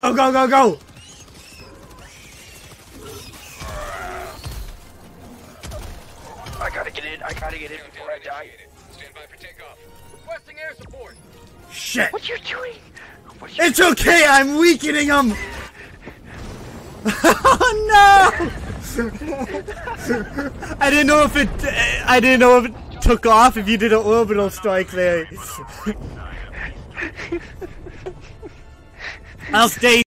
Go, go, go, go! I gotta get in before I die. Stand by for takeoff. Requesting air support. Shit! What you doing? It's okay, I'm weakening him! Oh no! I didn't know if it took off if you did an orbital strike there. I'll stay